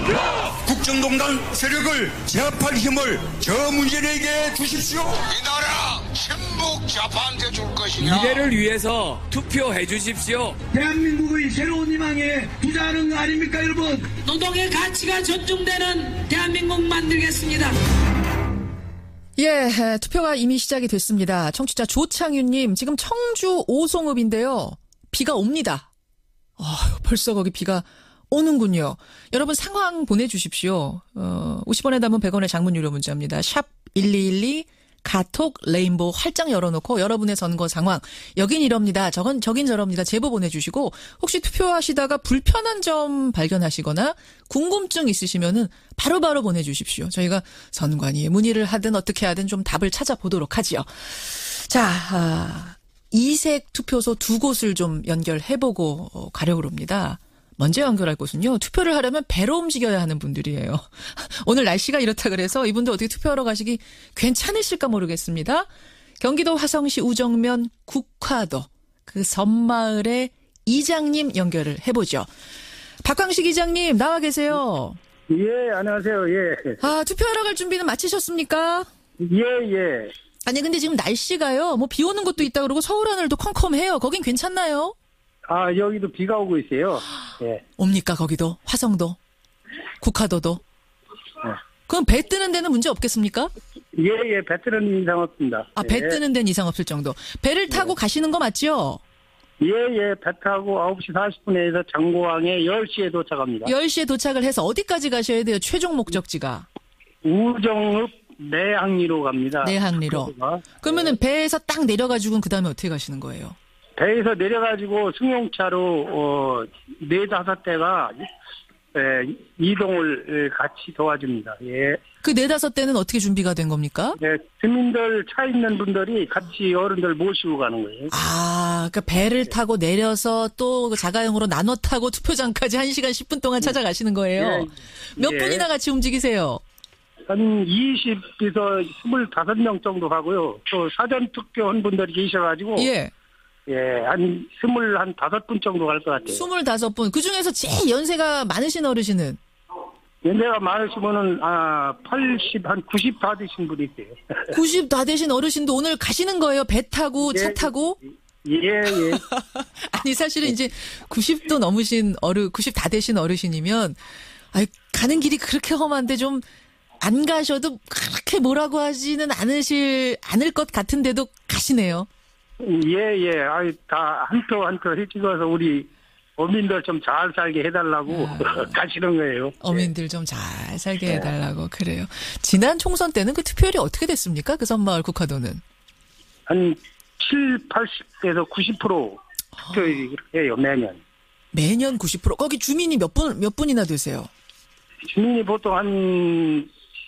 국정농단 세력을 제압할 힘을 저 문재인에게 주십시오. 이 나라 친북 좌파한테 줄 것이냐? 미래를 위해서 투표해 주십시오. 대한민국의 새로운 희망에 투자하는 거 아닙니까, 여러분? 노동의 가치가 존중되는 대한민국 만들겠습니다. 예, 투표가 이미 시작이 됐습니다. 청취자 조창윤님, 지금 청주 오송읍인데요. 비가 옵니다. 벌써 거기 비가 오는군요. 여러분 상황 보내주십시오. 50원에 담은 100원의 장문 유료 문자입니다. 샵 1212 카톡 레인보우 활짝 열어놓고 여러분의 선거 상황 여긴 이럽니다. 저긴 저럽니다. 제보 보내주시고 혹시 투표하시다가 불편한 점 발견하시거나 궁금증 있으시면은 바로바로 보내주십시오. 저희가 선관위에 문의를 하든 어떻게 하든 좀 답을 찾아보도록 하지요. 자, 이색 투표소 2곳을 좀 연결해보고 가려고 합니다. 먼저 연결할 곳은요. 투표를 하려면 배로 움직여야 하는 분들이에요. 오늘 날씨가 이렇다 그래서 이분들 어떻게 투표하러 가시기 괜찮으실까 모르겠습니다. 경기도 화성시 우정면 국화도 그 섬마을의 이장님 연결을 해보죠. 박광식 이장님 나와 계세요. 예, 안녕하세요. 예. 투표하러 갈 준비는 마치셨습니까? 예. 아니 근데 지금 날씨가요. 뭐 비 오는 곳도 있다 그러고 서울 하늘도 컴컴해요. 거긴 괜찮나요? 여기도 비가 오고 있어요. 예. 옵니까 거기도? 화성도? 국화도도? 그럼 배 뜨는 데는 문제 없겠습니까? 예, 배 뜨는 이상 없습니다. 배 뜨는 데는 이상 없을 정도. 배를 타고 가시는 거 맞죠? 예, 배 타고 9시 40분에서 장고항에 10시에 도착합니다. 10시에 도착을 해서 어디까지 가셔야 돼요? 최종 목적지가? 우정읍 내항리로 갑니다. 내항리로. 그러면은 배에서 딱 내려가지고 그 다음에 어떻게 가시는 거예요? 배에서 내려가지고 승용차로 4-5대가 이동을 같이 도와줍니다. 예. 그 4-5대는 어떻게 준비가 된 겁니까? 네, 주민들 차 있는 분들이 같이 어른들 모시고 가는 거예요. 그러니까 배를 타고 내려서 또 자가용으로 나눠 타고 투표장까지 1시간 10분 동안 찾아가시는 거예요. 몇 분이나 같이 움직이세요? 한 20에서 25명 정도 가고요. 또 사전 투표한 분들이 계셔가지고. 한 25분 정도 갈 것 같아요. 25분. 그 중에서 제일 연세가 많으신 어르신은? 연세가 많으시면은, 90 다 되신 분이 있어요. 90 다 되신 어르신도 오늘 가시는 거예요? 배 타고, 차 타고? 예. 아니, 사실은 이제 90도 넘으신 90 다 되신 어르신이면, 가는 길이 그렇게 험한데 좀, 안 가셔도 그렇게 뭐라고 하지는 않을 것 같은데도 가시네요. 예. 다 한 표 해주셔서 우리 어민들 좀 잘 살게 해달라고 가시는 거예요. 어민들 좀 잘 살게 해달라고. 그래요. 지난 총선 때는 그 투표율이 어떻게 됐습니까? 그 섬마을 국화도는? 한 80에서 90% 투표율이 해요, 매년. 매년 90%? 거기 주민이 몇 분이나 되세요? 주민이 보통 한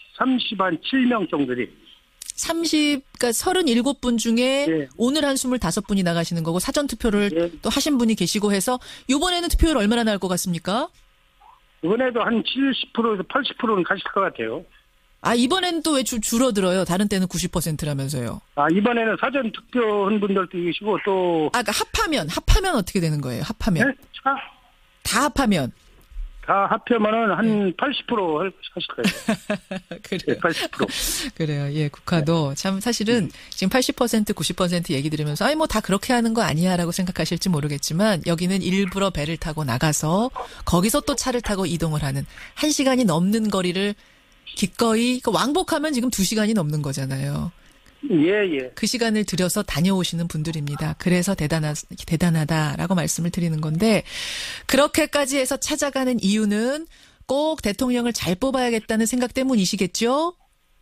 7명 정도 돼요. 그러니까 37분 중에 오늘 한 25분이 나가시는 거고 사전투표를 또 하신 분이 계시고 해서 이번에는 투표율 얼마나 나올 것 같습니까? 이번에도 한 70%에서 80%는 가실 것 같아요. 이번에는 또 왜 줄어들어요? 다른 때는 90%라면서요. 이번에는 사전투표한 분들도 계시고 또. 그러니까 합하면 어떻게 되는 거예요? 합하면. 네? 다 합하면. 다 합하면은 한 80% 하실 거예요. 그래요. 80%. 그래요. 예, 국화도 참 사실은 지금 80% 90% 얘기 들으면서 뭐 다 그렇게 하는 거 아니야라고 생각하실지 모르겠지만 여기는 일부러 배를 타고 나가서 거기서 또 차를 타고 이동을 하는 1시간이 넘는 거리를 기꺼이 왕복하면 지금 2시간이 넘는 거잖아요. 예. 그 시간을 들여서 다녀오시는 분들입니다. 그래서 대단하다라고 말씀을 드리는 건데 그렇게까지 해서 찾아가는 이유는 꼭 대통령을 잘 뽑아야겠다는 생각 때문이시겠죠?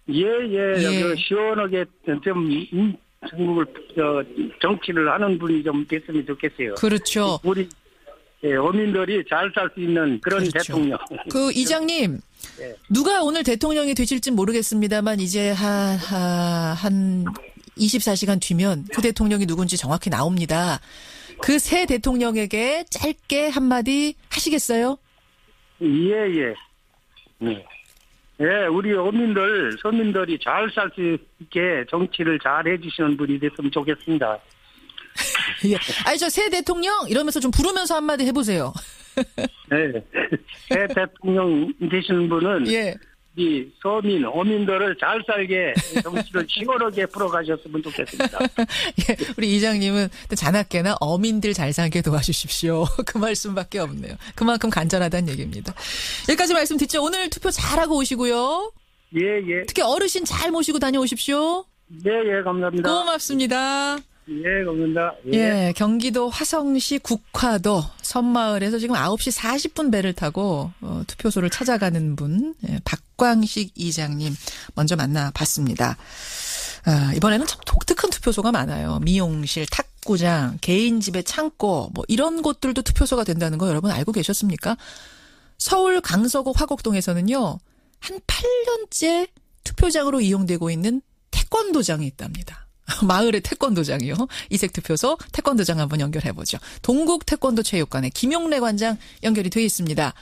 예. 시원하게 좀 전국을 정치를 하는 분이 좀 됐으면 좋겠어요. 그렇죠. 우리 어민들이 잘 살 수 있는 그런 대통령. 그 이장님. 누가 오늘 대통령이 되실진 모르겠습니다만 이제 한 24시간 뒤면 그 대통령이 누군지 정확히 나옵니다. 그 새 대통령에게 짧게 한마디 하시겠어요? 예. 우리 어민들, 서민들이 잘 살 수 있게 정치를 잘 해주시는 분이 됐으면 좋겠습니다. 저 새 대통령 이러면서 좀 부르면서 한마디 해보세요. 네. 새 대통령 되시는 분은 예. 이 서민, 어민들을 잘 살게 정치를 시원하게 풀어가셨으면 좋겠습니다. 예, 우리 이장님은 자나깨나 어민들 잘 살게 도와주십시오. 그 말씀밖에 없네요. 그만큼 간절하다는 얘기입니다. 여기까지 말씀 듣죠. 오늘 투표 잘하고 오시고요. 예. 특히 어르신 잘 모시고 다녀오십시오. 예, 감사합니다. 고맙습니다. 예, 감사합니다. 예, 경기도 화성시 국화도 섬마을에서 지금 9시 40분 배를 타고 투표소를 찾아가는 분, 박광식 이장님 먼저 만나봤습니다. 이번에는 참 독특한 투표소가 많아요. 미용실, 탁구장, 개인 집의 창고 뭐 이런 곳들도 투표소가 된다는 거 여러분 알고 계셨습니까? 서울 강서구 화곡동에서는요. 한 8년째 투표장으로 이용되고 있는 태권도장이 있답니다. 마을의 태권도장이요. 이색 투표소 태권도장 한번 연결해보죠. 동국 태권도 체육관에 김용래 관장 연결이 돼 있습니다.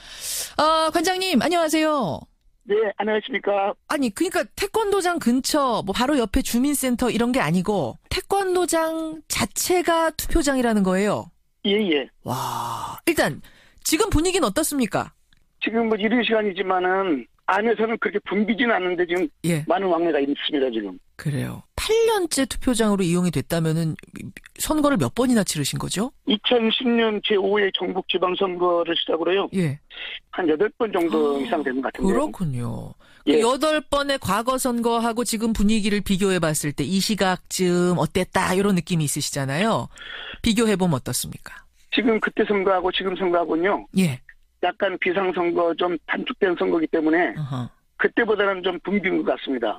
관장님 안녕하세요. 네, 안녕하십니까. 아니 그러니까 태권도장 근처 뭐 바로 옆에 주민센터 이런 게 아니고 태권도장 자체가 투표장이라는 거예요. 예. 와, 일단 지금 분위기는 어떻습니까? 지금 뭐 이른 시간이지만은 안에서는 그렇게 붐비진 않는데 지금 많은 왕래가 있습니다 지금. 그래요. 8년째 투표장으로 이용이 됐다면은 선거를 몇 번이나 치르신 거죠? 2010년 제5회 경북지방선거를 시작으로요. 예. 한 8번 정도 이상 되는 것 같은데요. 그렇군요. 예. 8번의 과거 선거하고 지금 분위기를 비교해 봤을 때 이 시각쯤 어땠다 이런 느낌이 있으시잖아요. 비교해 보면 어떻습니까? 지금 그때 선거하고 지금 선거하고는요. 예. 약간 비상선거 좀 단축된 선거이기 때문에 그때보다는 좀 붐빈 것 같습니다.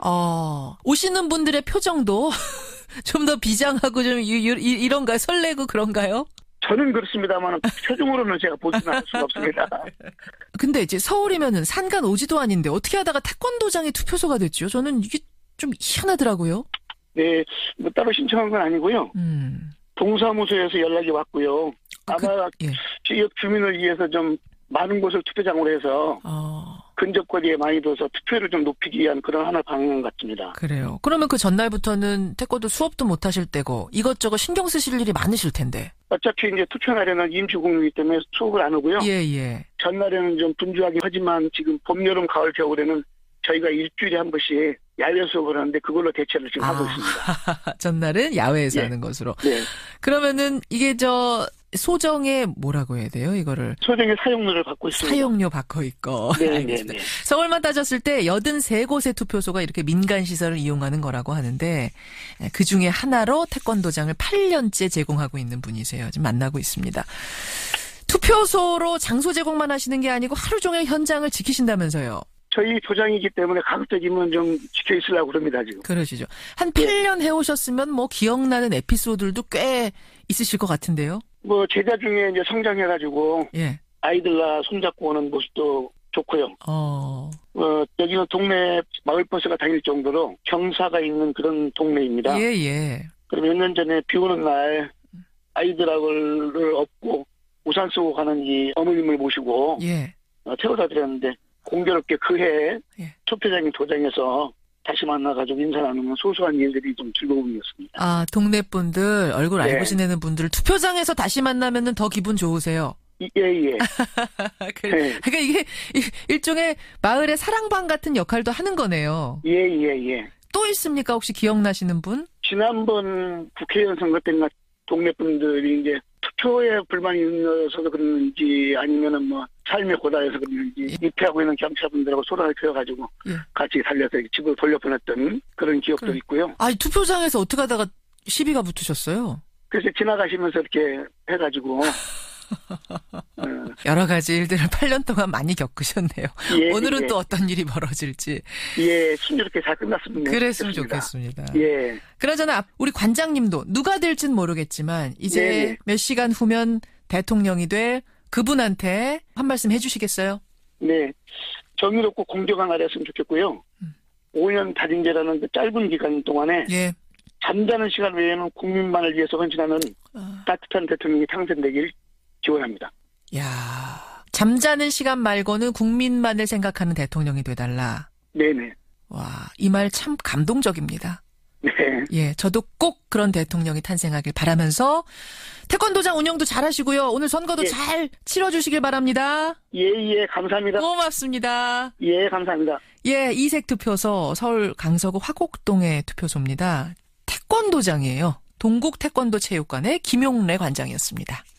오시는 분들의 표정도 좀 더 비장하고 좀 이런가요? 설레고 그런가요? 저는 그렇습니다만 표정으로는 제가 보지는 않을 수가 없습니다. 근데 이제 서울이면은 산간 오지도 아닌데 어떻게 하다가 태권도장이 투표소가 됐죠? 저는 이게 좀 희한하더라고요. 네, 뭐 따로 신청한 건 아니고요. 동사무소에서 연락이 왔고요. 아마 지역 주민을 위해서 좀 많은 곳을 투표장으로 해서 근접거리에 많이 둬서 투표를 좀 높이기 위한 그런 하나의 방향 같습니다. 그래요. 그러면 그 전날부터는 태권도 수업도 못 하실 때고 이것저것 신경 쓰실 일이 많으실 텐데. 어차피 이제 투표 날에는 임시공휴이기 때문에 수업을 안 하고요. 예. 전날에는 좀 분주하긴 하지만 지금 봄, 여름, 가을, 겨울에는 저희가 일주일에 한 번씩 야외 수업을 하는데 그걸로 대체를 지금 하고 있습니다. 전날은 야외에서 하는 것으로. 네. 그러면은 이게 소정의 뭐라고 해야 돼요? 이거를. 소정의 사용료를 받고 있습니다. 사용료 받고 있고. 네. 알겠습니다. 서울만 따졌을 때 83곳의 투표소가 이렇게 민간시설을 이용하는 거라고 하는데 그중에 하나로 태권도장을 8년째 제공하고 있는 분이세요. 지금 만나고 있습니다. 투표소로 장소 제공만 하시는 게 아니고 하루 종일 현장을 지키신다면서요. 저희 조장이기 때문에 가급적이면 좀 지켜있으려고 그럽니다, 지금. 그러시죠. 한 8년 해오셨으면 뭐 기억나는 에피소드들도 꽤 있으실 것 같은데요? 뭐 제자 중에 이제 성장해가지고 아이들과 손잡고 오는 모습도 좋고요. 여기는 동네 마을버스가 다닐 정도로 경사가 있는 그런 동네입니다. 예. 그럼 몇 년 전에 비 오는 날 아이들을 업고 우산 쓰고 가는 이 어머님을 모시고 태워다 드렸는데 공교롭게 그해 투표장이 도장에서 다시 만나가지고 인사 나누는 소소한 일들이 좀 즐거움이었습니다. 동네 분들, 얼굴 알고 지내는 분들 투표장에서 다시 만나면은 더 기분 좋으세요? 예. 그러니까 이게 일종의 마을의 사랑방 같은 역할도 하는 거네요. 예. 또 있습니까? 혹시 기억나시는 분? 지난번 국회의원 선거 때나 동네 분들이 이제 투표에 불만이 있어서 그런지 아니면은 뭐 삶의 고달에서 그런지 입회하고 있는 경찰분들하고 소란을 펴가지고 같이 살려서 집으로 돌려보냈던 그런 기억도 있고요. 투표장에서 어떻게 하다가 시비가 붙으셨어요? 그래서 지나가시면서 이렇게 해가지고 여러 가지 일들을 8년 동안 많이 겪으셨네요. 오늘은 또 어떤 일이 벌어질지. 순조롭게 잘 끝났습니다. 그랬으면 좋겠습니다. 예. 그나저나 우리 관장님도 누가 될진 모르겠지만 이제 몇 시간 후면 대통령이 될 그분한테 한 말씀 해주시겠어요? 네. 정의롭고 공정한 나라였으면 좋겠고요. 5년 단임제라는 그 짧은 기간 동안에 잠자는 시간 외에는 국민만을 위해서 헌신하는 따뜻한 대통령이 당선되길 지원합니다. 잠자는 시간 말고는 국민만을 생각하는 대통령이 돼달라. 네네. 와, 이 말 참 감동적입니다. 네. 예, 저도 꼭 그런 대통령이 탄생하길 바라면서 태권도장 운영도 잘하시고요. 오늘 선거도 잘 치러주시길 바랍니다. 예, 감사합니다. 고맙습니다. 예, 감사합니다. 예, 이색 투표소 서울 강서구 화곡동의 투표소입니다. 태권도장이에요. 동국 태권도 체육관의 김용래 관장이었습니다.